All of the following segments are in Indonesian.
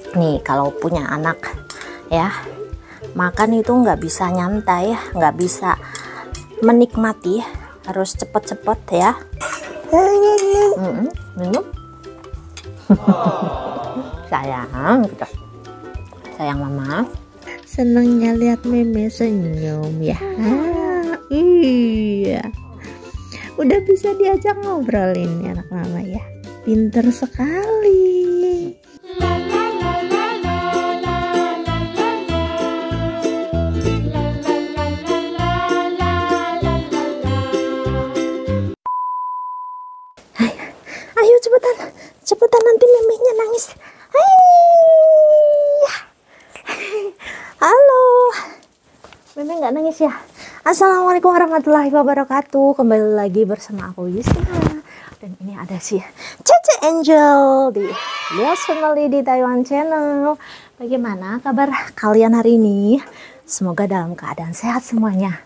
Nih kalau punya anak ya, makan itu nggak bisa nyantai, nggak bisa menikmati, harus cepet-cepet ya. Minum. Sayang gitu. Sayang mama. Senangnya lihat Meme senyum ya. Iya. Udah bisa diajak ngobrol ini anak mama ya. Pinter sekali. Ayo cepetan nanti memenya nangis. Halo, Meme nggak nangis ya? Assalamualaikum warahmatullahi wabarakatuh. Kembali lagi bersama aku Yusna. Dan ini ada si Cece Angel di Lios Family di Taiwan Channel. Bagaimana kabar kalian hari ini? Semoga dalam keadaan sehat semuanya.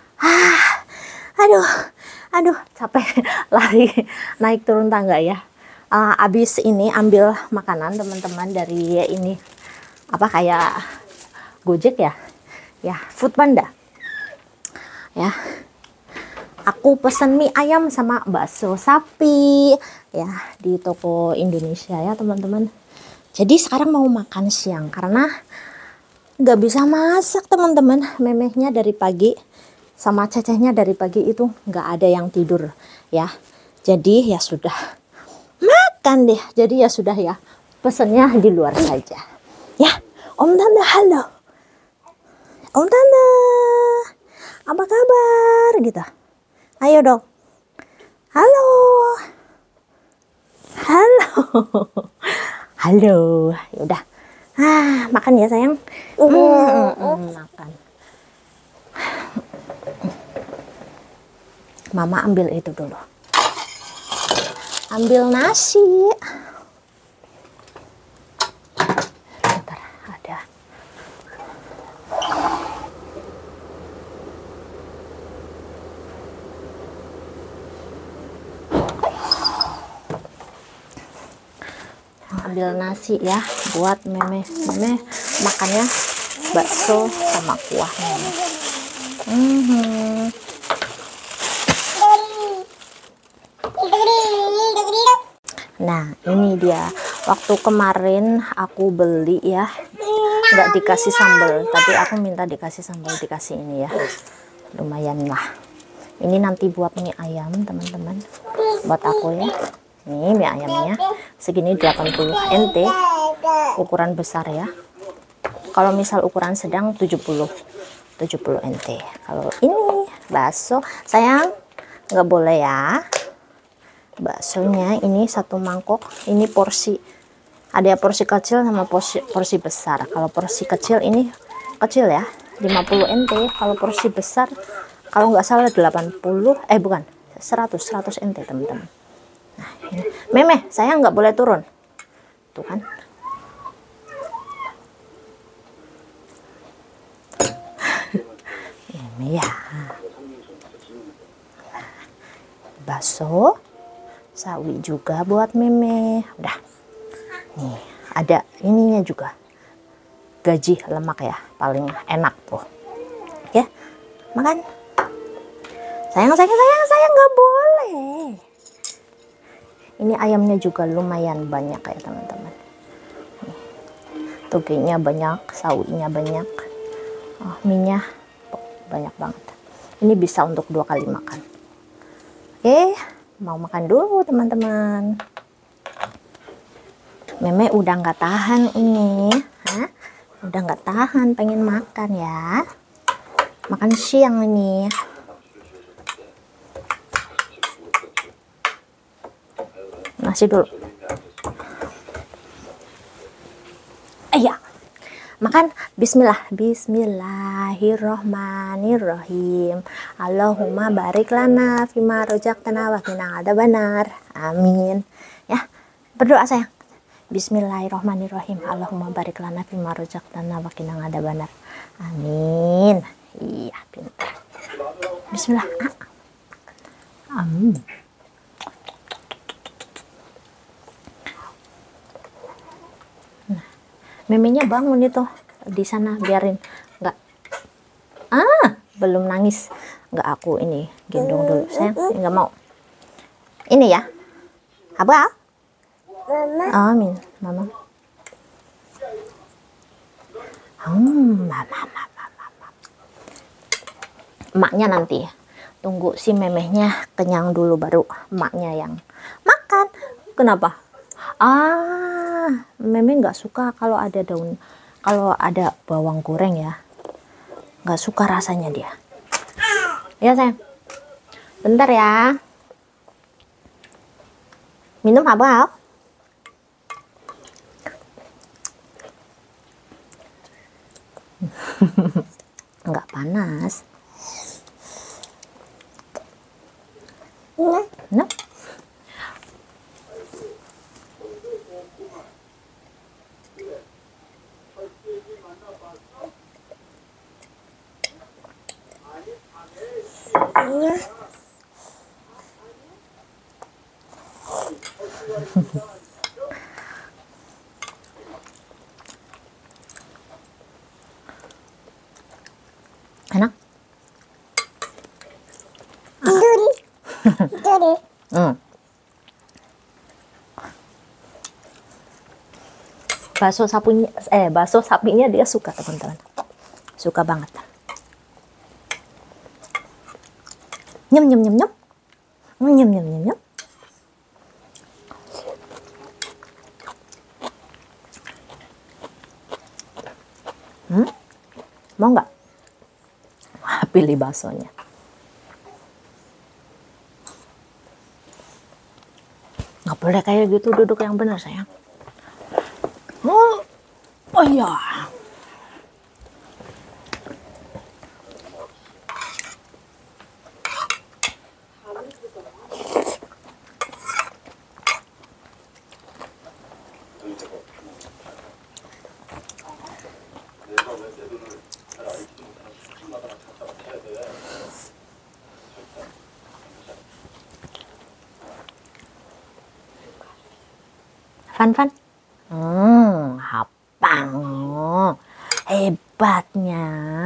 Aduh, capek lari naik turun tangga ya. Abis ini ambil makanan teman-teman dari ini apa kayak Gojek ya, Food Panda. Ya, aku pesen mie ayam sama bakso sapi ya di toko Indonesia ya teman-teman. Jadi sekarang mau makan siang karena nggak bisa masak teman-teman. Memehnya dari pagi sama Cecehnya dari pagi itu nggak ada yang tidur ya. Jadi ya sudah makan deh. Jadi ya sudah ya, pesennya di luar saja. Ya, Om Tante halo. Om Tante, apa kabar gitu? Ayo dong. Halo. Halo. Yaudah. Makan ya sayang. Makan. Mama ambil itu dulu. Ambil nasi. Bentar, ada. Ambil nasi ya buat Meme. Meme makannya bakso sama kuah Meme. Nah ini dia, waktu kemarin aku beli ya, nggak dikasih sambal, tapi aku minta dikasih sambal, dikasih ini ya, lumayan lah. Ini nanti buat mie ayam teman-teman, buat aku ya. Nih mie ayamnya segini 80 NT, ukuran besar ya. Kalau misal ukuran sedang 70 NT. Kalau ini bakso sayang nggak boleh ya. Baksonya ini satu mangkok, ini porsi, ada porsi kecil sama porsi besar. Kalau porsi kecil ini kecil ya 50 NT, kalau porsi besar kalau nggak salah 80 bukan 100 NT teman-teman. Nah ini Meme saya nggak boleh turun tuh kan. Meme ya, bakso sawi juga buat Meme. Udah nih ada ininya juga, gaji lemak ya, paling enak tuh ya. Makan sayang nggak boleh. Ini ayamnya juga lumayan banyak ya teman-teman. Togenya banyak, sawinya banyak, minyak banyak banget. Ini bisa untuk 2 kali makan. Oke, mau makan dulu teman-teman. Meme udah nggak tahan ini, udah nggak tahan pengen makan ya. Makan siang ini. Nasi dulu. Iya. Makan Bismillahirrohmanirrohim. Allahumma barik lana fima rojaktana wa qina adzabannar. Amin. Ya, berdoa sayang. Bismillahirrohmanirrohim. Allahumma barik lana fima rojaktana wa qina adzabannar. Amin. Iya, pintar. Bismillah. Amin. Memenya bangun itu di sana, biarin. Nggak, belum nangis. Nggak, aku ini gendong dulu sayang. Nggak mau ini ya. Apa? Amin mama. Mama. Emaknya nanti tunggu si memehnya kenyang dulu baru emaknya yang makan. Kenapa? Meme nggak suka kalau ada daun, kalau ada bawang goreng ya, nggak suka rasanya dia. Ya sayang, bentar ya. Minum apa? Nggak panas. Nah. Enak? Bakso sapinya dia suka teman-teman, suka banget. Nyem nyem nyem nyem, nyem nyem nyem nyem. Mau nggak? Pilih baksonya. Nggak boleh kayak gitu, duduk yang benar sayang. Oh iya. Fan. Hapang. Hebatnya.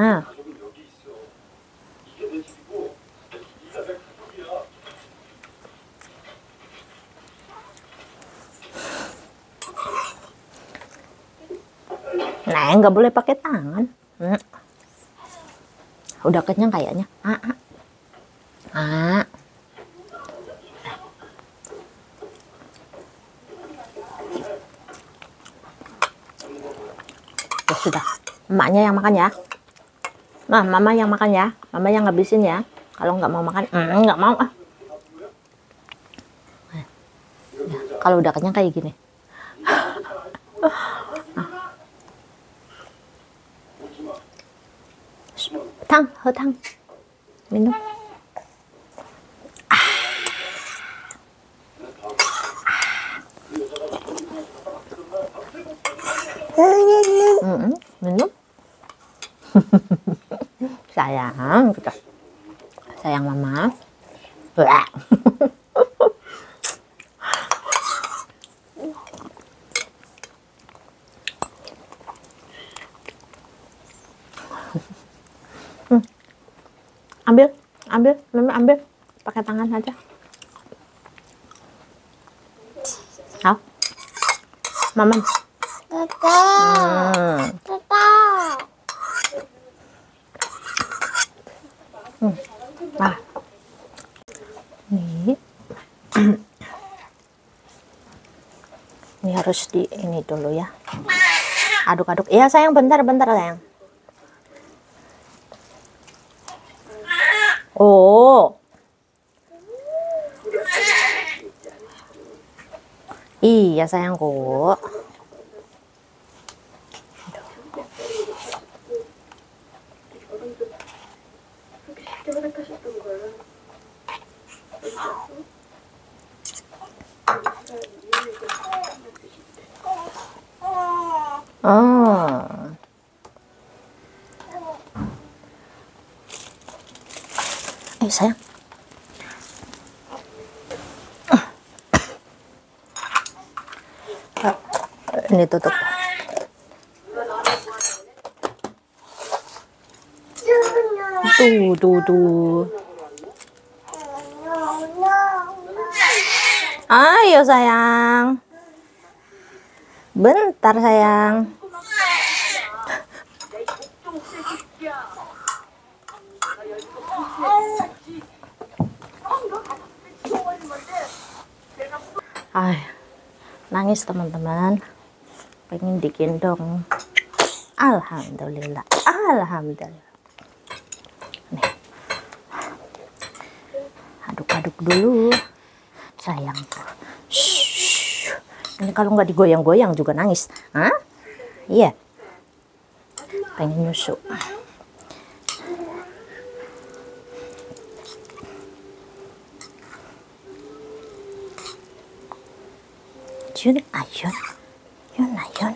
Nah, nggak boleh pakai tangan. Udah kenyang kayaknya. Ya sudah, emaknya yang makan ya. Nah, mama yang makan ya. Mama yang ngabisin ya. Kalau nggak mau makan, nggak mau ah. Ya, kalau udah kenyang kayak gini. Tang, minum. Minum. Sayang, sayang mama. Ambil, mama ambil, pakai tangan aja. Mama. Ini harus di ini dulu ya. Aduk-aduk. Iya sayang, bentar sayang. Oh. Iya sayangku. Sayang. Ini tutup. Tuh. Ayo sayang. Bentar sayang. Nangis teman-teman. Pengen digendong. Alhamdulillah. Nih. Aduk-aduk dulu. Sayangku. Ini kalau nggak digoyang-goyang juga nangis. Hah? Iya. Pengen nyusu. Yun.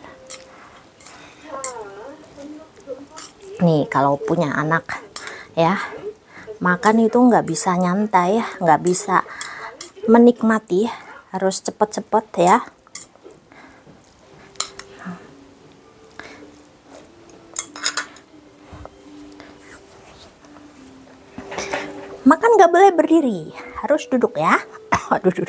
Nih kalau punya anak ya, makan itu nggak bisa nyantai, nggak bisa menikmati, harus cepet-cepet ya. Makan nggak boleh berdiri, harus duduk ya. Duduk.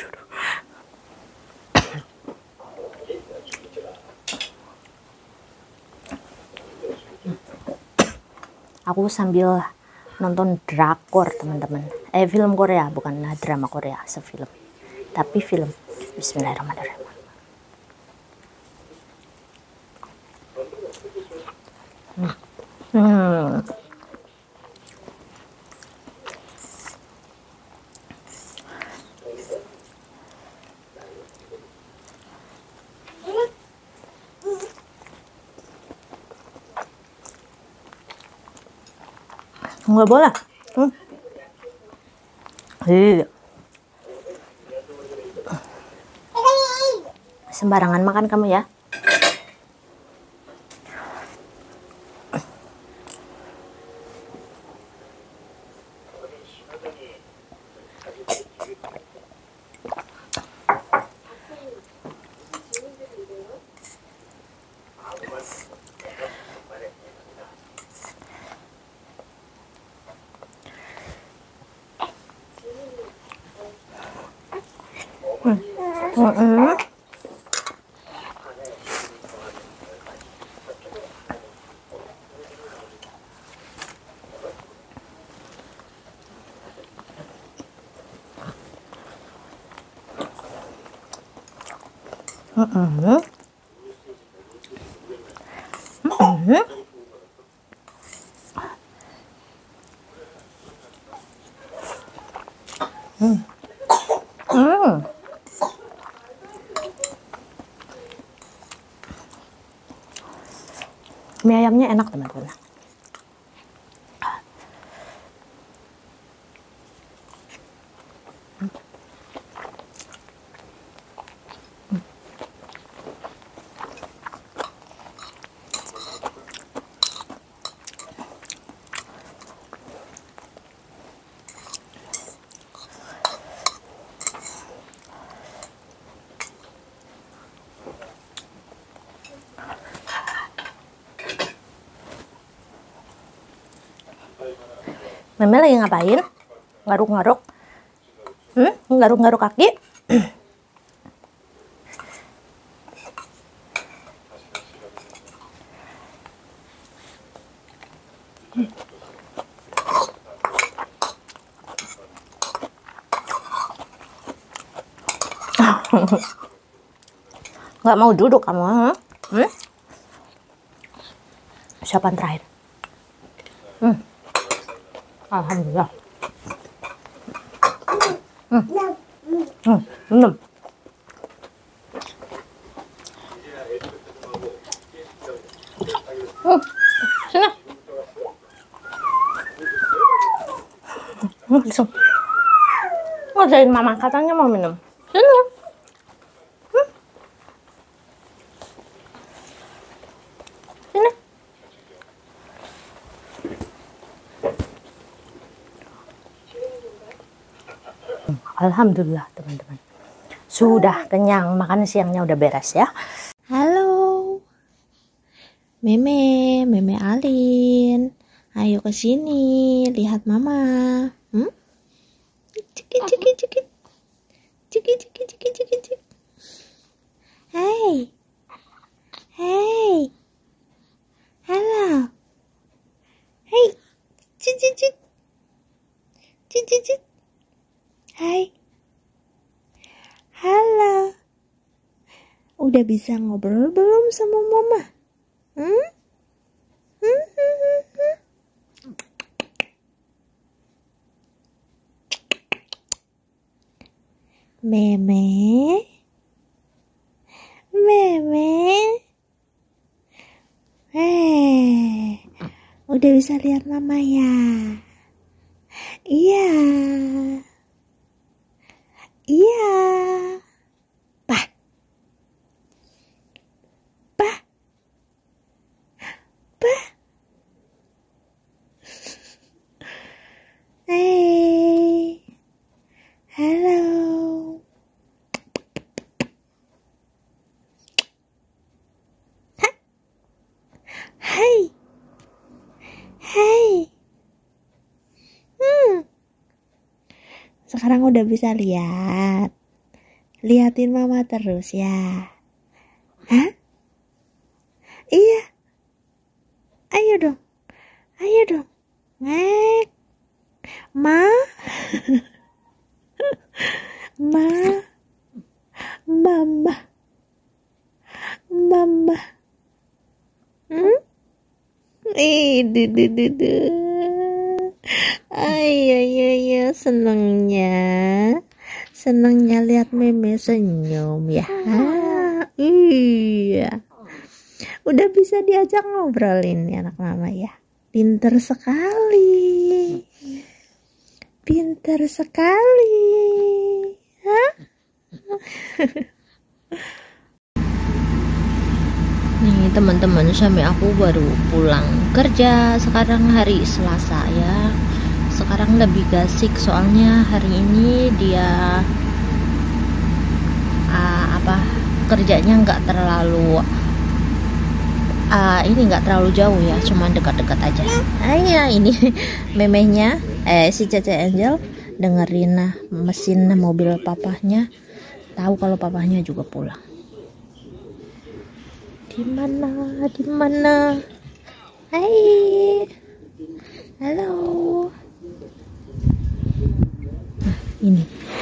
Aku sambil nonton drakor teman-teman. Film Korea, bukan drama Korea, sefilm. Tapi film. Bismillahirrahmanirrahim. Nggak boleh. Sembarangan makan kamu ya. Mie ayamnya enak teman-teman. Meme lagi ngapain? Ngaruk-ngaruk? Ngaruk-ngaruk kaki? Nggak mau duduk kamu? Siapa yang terakhir? Alhamdulillah. Minum. Sini. Langsung. Ngajarin mama, katanya mau minum. Sini. Sini. Alhamdulillah teman-teman, sudah kenyang, makan siangnya udah beres ya. Halo Meme Alin, Ayo ke sini, lihat mama. Cekit, cekit, cekit. Cekit, cekit, cekit, cekit, cekit. Hey. Hey. Halo. Hey. Cik, cik, cik. Cik, cik, cik. Hai. Halo. Udah bisa ngobrol belum sama mama? Meme. Udah bisa lihat mama ya? Iya. Iya. Pah. Pah. Pah. Hey. Halo. Hai. Hai. Sekarang udah bisa lihat. Liatin mama terus ya. Hah? Iya. Ayo dong. Ayo dong. Ngek. Ma. Ma. Mama. Mama. Ayo, senangnya lihat meme senyum ya. Iya, udah bisa diajak ngobrolin nih anak mama ya. Pinter sekali, hah? Nih teman-teman, suami aku baru pulang kerja sekarang hari Selasa ya. Sekarang lebih gasik soalnya hari ini dia kerjanya nggak terlalu jauh ya, cuman dekat-dekat aja. Ya ini memehnya si Cece Angel dengerin mesin mobil papahnya, tahu kalau papahnya juga pulang. Di mana? Hai. Halo. Nah, ini.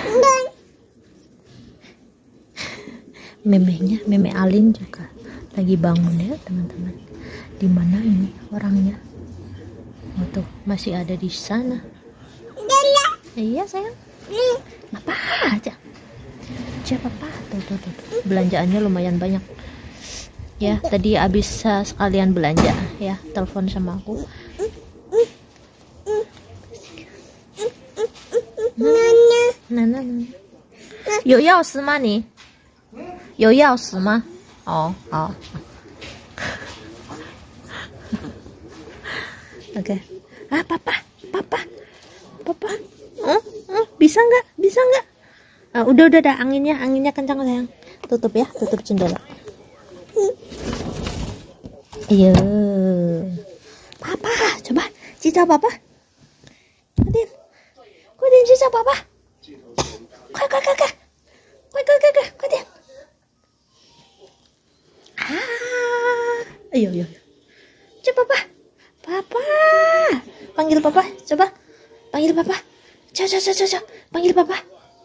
Meme Alin juga lagi bangun ya, teman-teman. Di mana ini orangnya? Oh, tuh, masih ada di sana. Iya, sayang. Apa aja? Siapa Papa? Tuh. Belanjaannya lumayan banyak. Ya, tadi habis sekalian belanja ya, telepon sama aku. Nana. 有钥匙吗你？有钥匙吗？哦，好。Oke. Papa. Bisa nggak? Udah, anginnya kencang sayang. Tutup ya, tutup jendela. Iya. Papa, coba cicak Papa. Kutin cicak Papa.快点。Ayo. Coba Papa. Panggil Papa, coba. Panggil Papa. Coba. Panggil Papa.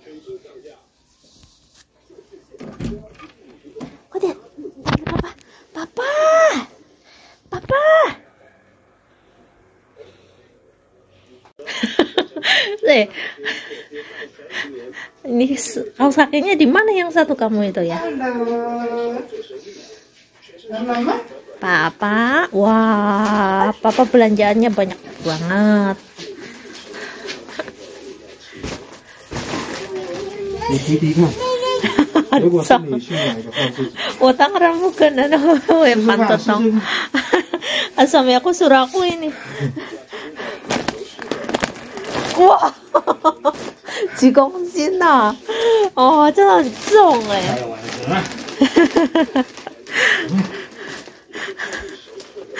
Kutin. Panggil Papa. Papa. Ini kaos kakinya di mana yang satu kamu itu ya? Papa, wah, Papa belanjaannya banyak banget. Utang bukan ada pantat dong. Suami aku suruh aku ini. Wah, 几公斤呐！哦，真的很重哎。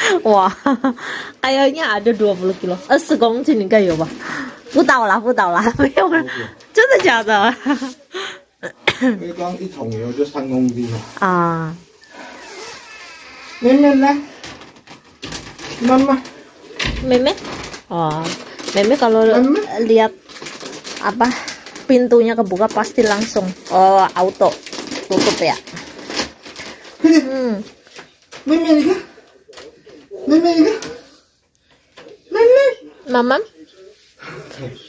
Wah, kayaknya ada 20 kilo. 10公斤应该有吧？不到啦，不到啦，没有啦，真的假的？ 你講一桶油就3公斤了。 啊， 妹妹来，妈妈， Meme? Oh, Meme kalau lihat apa pintunya kebuka pasti langsung auto tutup ya. Meme ni kan? Meme ni kan? Meme. Mamam?